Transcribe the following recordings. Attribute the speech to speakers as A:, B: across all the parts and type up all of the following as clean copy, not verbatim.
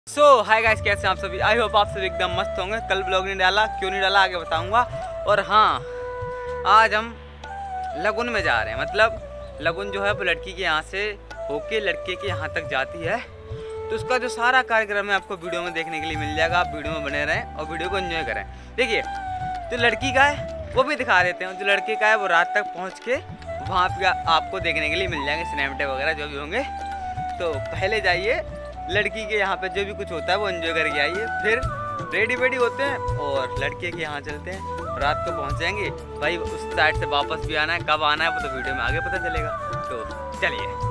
A: Hi guys, कैसे हैं आप सभी। आई होप आप सभी एकदम मस्त होंगे। कल ब्लॉग नहीं डाला, क्यों नहीं डाला आगे बताऊंगा। और हाँ, आज हम लगुन में जा रहे हैं। मतलब लगुन जो है वो लड़की के यहाँ से होके लड़के के यहाँ तक जाती है। तो उसका जो सारा कार्यक्रम है आपको वीडियो में देखने के लिए मिल जाएगा। आप वीडियो में बने रहें और वीडियो को एंजॉय करें। देखिए, जो लड़की का है वो भी दिखा देते हैं। जो लड़के का है वो रात तक पहुँच के वहाँ पर आपको देखने के लिए मिल जाएंगे सिनेमेटिक वगैरह जो भी होंगे। तो पहले जाइए लड़की के यहाँ पे जो भी कुछ होता है वो एंजॉय करके आइए। फिर रेडी वेडी होते हैं और लड़के के यहाँ चलते हैं। रात को पहुँच जाएंगे भाई। उस साइड से वापस भी आना है, कब आना है वो तो वीडियो में आगे पता चलेगा। तो चलिए।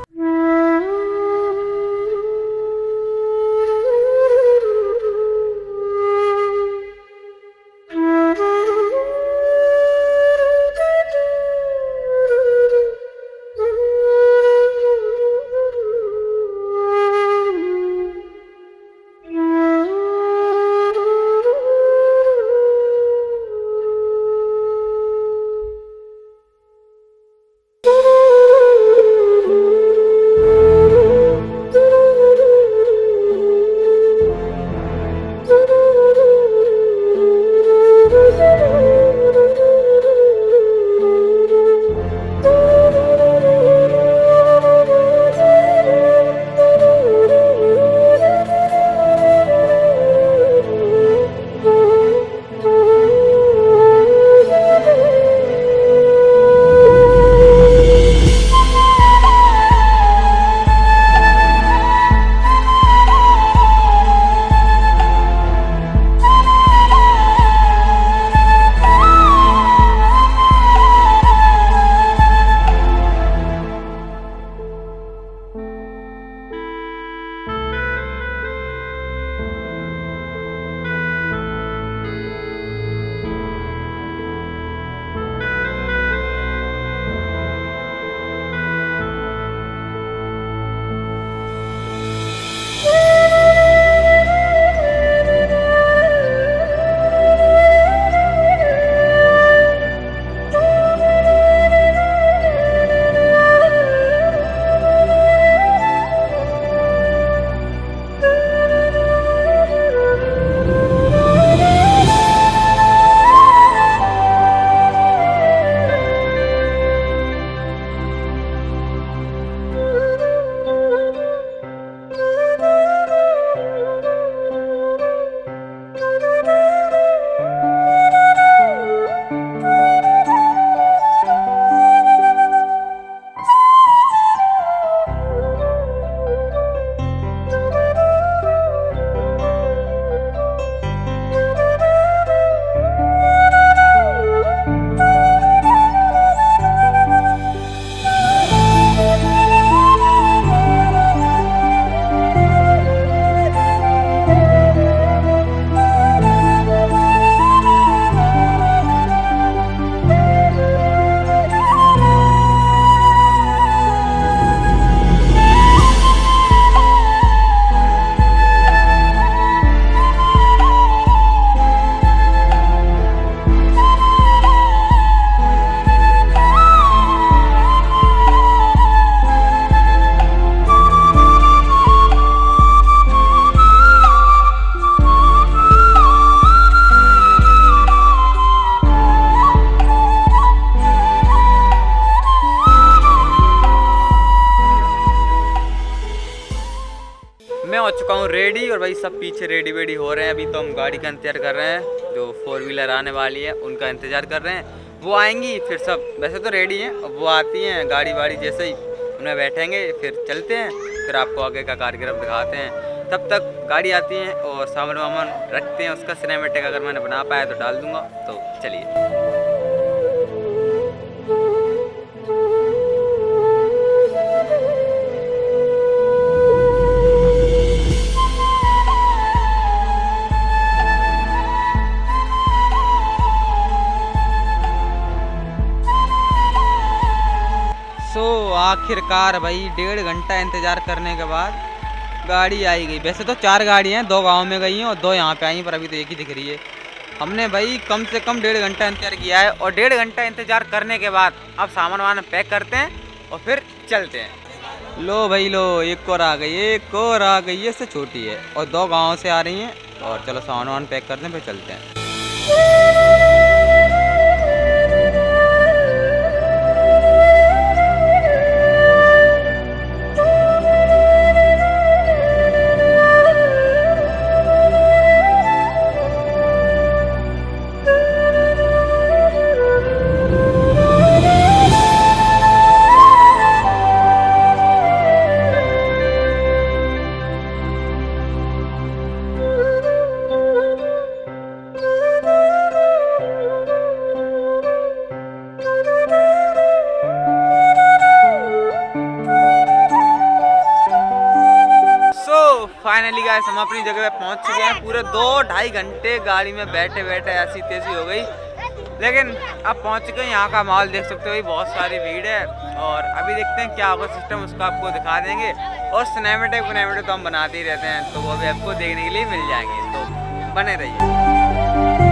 A: मैं हो चुका हूँ रेडी और भाई सब पीछे रेडी वेडी हो रहे हैं। अभी तो हम गाड़ी का इंतजार कर रहे हैं। जो 4 व्हीलर आने वाली है उनका इंतजार कर रहे हैं। वो आएंगी फिर सब वैसे तो रेडी हैं। अब वो आती हैं गाड़ी वाड़ी जैसे ही उन्हें बैठेंगे फिर चलते हैं। फिर आपको आगे का कार्यक्रम दिखाते हैं। तब तक गाड़ी आती हैं और सामान वामान रखते हैं। उसका सिनेमेटिक अगर मैंने बना पाया तो डाल दूँगा। तो चलिए। आखिरकार भाई 1.5 घंटा इंतज़ार करने के बाद गाड़ी आई गई। वैसे तो 4 गाड़ी हैं, 2 गांव में गई हैं और 2 यहाँ पे आई हैं, पर अभी तो एक ही दिख रही है। हमने भाई कम से कम 1.5 घंटा इंतज़ार किया है और 1.5 घंटा इंतज़ार करने के बाद अब सामान वामान पैक करते हैं और फिर चलते हैं। लो भाई लो, एक और आ गई, एक और आ गई, ये से छोटी है और 2 गाँव से आ रही हैं। और चलो सामान वामान पैक करते हैं, फिर चलते हैं। फाइनली गाइस हम अपनी जगह पे पहुंच चुके हैं। पूरे 2-2.5 घंटे गाड़ी में बैठे बैठे ऐसी तेजी हो गई, लेकिन अब पहुंच चुके हैं। यहाँ का माहौल देख सकते हो भाई, बहुत सारी भीड़ है। और अभी देखते हैं क्या होगा सिस्टम, उसका आपको दिखा देंगे। और सिनेमेटिक तो हम बनाते ही रहते हैं, तो वो भी आपको देखने के लिए मिल जाएंगे, तो बने रहिए।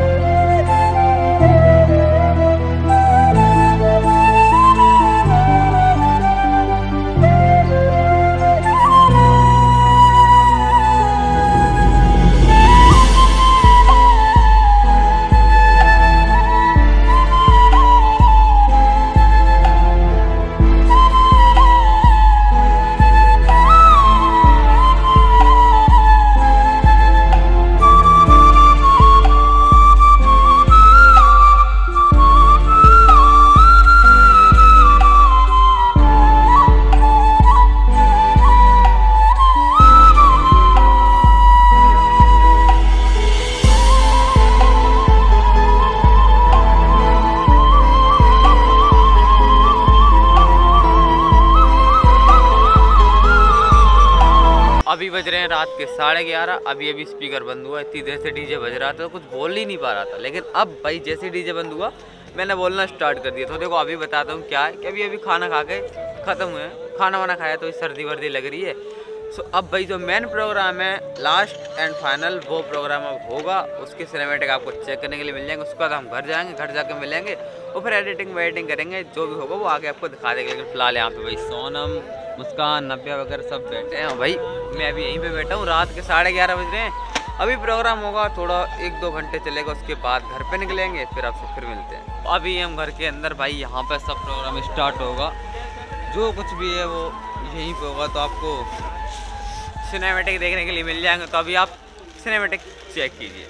A: अभी बज रहे हैं रात के 11:30। अभी स्पीकर बंद हुआ, इतनी देर से डीजे बज रहा था तो कुछ बोल ही नहीं पा रहा था। लेकिन अब भाई जैसे डीजे बंद हुआ मैंने बोलना स्टार्ट कर दिया। तो देखो अभी बताता हूँ क्या है कि अभी खाना खा के ख़त्म हुए हैं, खाना वाना खाया तो सर्दी वर्दी लग रही है। सो अब भाई जो मेन प्रोग्राम है, लास्ट एंड फाइनल, वो प्रोग्राम अब होगा। उसके सिनेमेटिक आपको चेक करने के लिए मिल जाएंगे। उसके बाद हम घर जाएंगे, घर जाके मिलेंगे और फिर एडिटिंग वेडिटिंग करेंगे। जो भी होगा वो आगे आपको दिखा देंगे। लेकिन फिलहाल यहाँ पे भाई सोनम, मुस्कान, नव्या वगैरह सब बैठे हैं। भाई मैं अभी यहीं पे बैठा हूँ। रात के 11:30 बज रहे हैं। अभी प्रोग्राम होगा, थोड़ा 1-2 घंटे चलेगा। उसके बाद घर पे निकलेंगे, फिर आपसे फिर मिलते हैं। अभी हम घर के अंदर, भाई यहाँ पे सब प्रोग्राम स्टार्ट होगा। जो कुछ भी है वो यहीं पे होगा, तो आपको सिनेमेटिक देखने के लिए मिल जाएंगे। तो अभी आप सिनेमेटिक चेक कीजिए।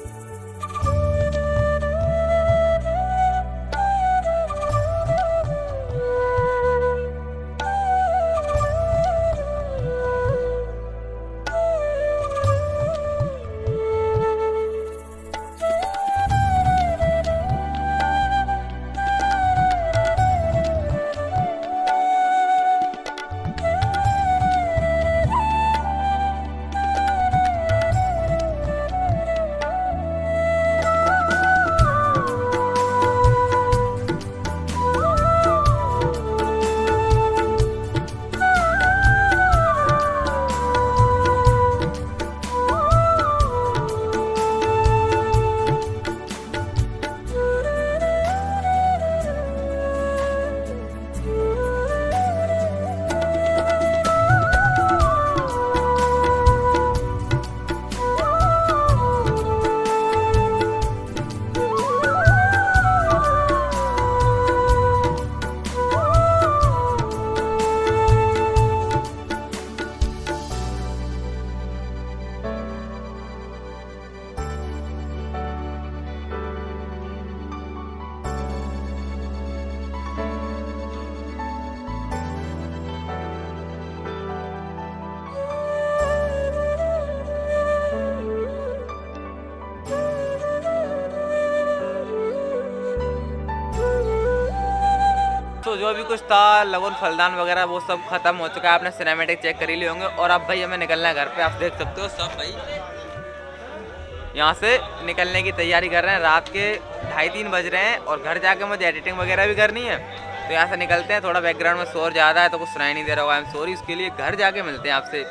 A: तो जो भी कुछ था लगन फलदान वगैरह वो सब खत्म हो चुका है। आपने सिनेमेटिक चेक कर ही लिए होंगे। और अब भाई हमें निकलना है घर पे। आप देख सकते हो सब भाई यहाँ से निकलने की तैयारी कर रहे हैं। रात के 2:30-3 बज रहे हैं और घर जाके मुझे एडिटिंग वगैरह भी करनी है। तो यहाँ से निकलते हैं। थोड़ा बैकग्राउंड में शोर ज़्यादा है तो कुछ सुनाई नहीं दे रहा होगा, आई एम सॉरी। उसके लिए घर जाके मिलते हैं आपसे।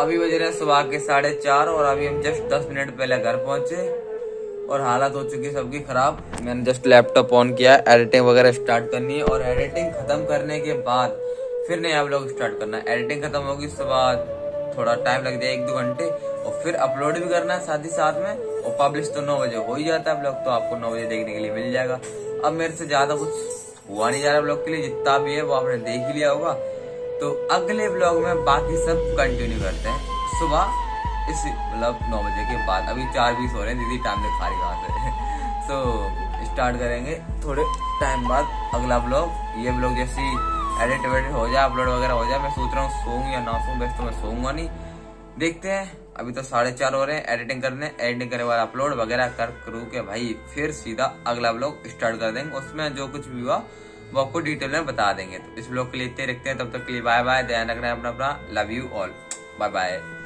A: अभी बज रहे हैं सुबह के 4:30 और अभी हम जस्ट 10 मिनट पहले घर पहुंचे और हालत हो चुकी है सबकी खराब। मैंने जस्ट लैपटॉप ऑन किया, एडिटिंग वगैरह स्टार्ट करनी है और एडिटिंग खत्म करने के बाद फिर नया व्लॉग स्टार्ट करना है। एडिटिंग खत्म होगी सुबह, थोड़ा टाइम लग जाए 1-2 घंटे, और फिर अपलोड भी करना है साथ ही साथ में। और पब्लिश तो 9 बजे हो ही जाता है ब्लॉग, तो आपको 9 बजे देखने के लिए मिल जाएगा। अब मेरे से ज्यादा कुछ हुआ नहीं जा रहा ब्लॉग के लिए, जितना भी है वो आपने देख ही लिया होगा। तो अगले ब्लॉग में बाकी सब कंटिन्यू करते हैं सुबह इस 9 बजे के बाद। अभी 4:20 हो रहे हैं, दीदी टाइम दिखा रही कहाँ से। तो स्टार्ट करेंगे थोड़े टाइम बाद अगला ब्लॉग। ये ब्लॉग जैसी एडिट वेडिट हो जाए, अपलोड वगैरह हो जाए, मैं सोच रहा हूँ सोऊं या ना सोऊं। वैसे तो मैं सोऊंगा नहीं, देखते हैं। अभी तो 4:30 हो रहे हैं, एडिटिंग करने, एडिटिंग करने वाला अपलोड वगैरह करू के भाई फिर सीधा अगला ब्लॉग स्टार्ट कर देंगे। उसमें जो कुछ भी हुआ वो आपको डिटेल में बता देंगे। तो इस ब्लॉग के लिए इतने रखते हैं, तब तक के लिए बाय बाय। ध्यान रखना है अपना, love you all, bye bye.